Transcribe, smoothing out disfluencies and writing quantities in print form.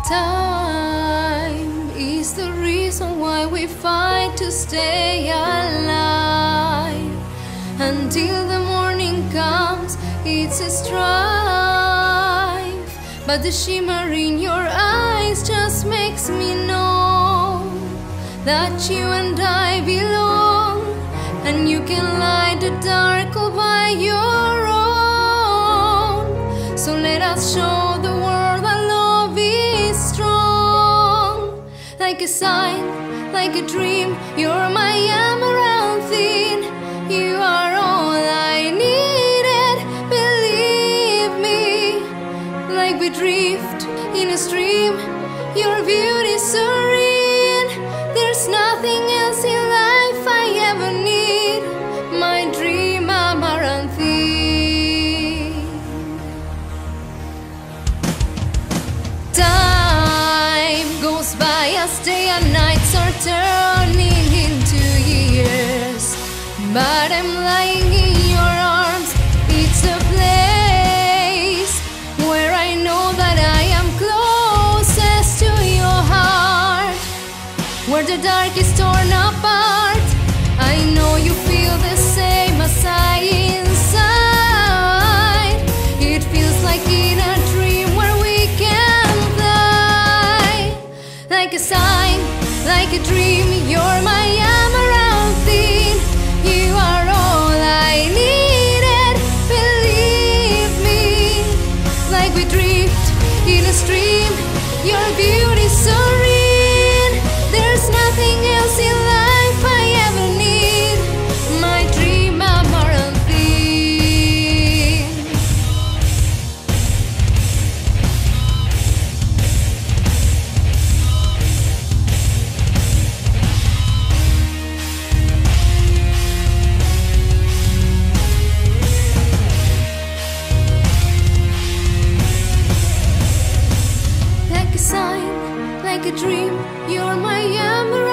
Time is the reason why we fight to stay alive. Until the morning comes, it's a strife. But the shimmer in your eyes just makes me know that you and I belong, and you can light the dark all by your own. So let us show the world that love is strong. Like a sign, like a dream, you're my Amaranthine. You are all I needed, believe me. Like we drift in a stream, your beauty's serene. There's nothing else in life I ever need. My dream, Amaranthine. Time goes by as day and nights are turning into years, but I'm lying in your arms. It's a place where I know that I am closest to your heart, where the dark is torn apart. I know you feel the same as I inside. It feels like in a dream where we can fly. Like a sign, like a dream, you're my Amarantine. You are all I needed, believe me. Like we drift in a stream, your beauty's serene. There's nothing else in life I ever need. My dream, Amaranthine. Like a sign, like a dream, you're my Amaranthine.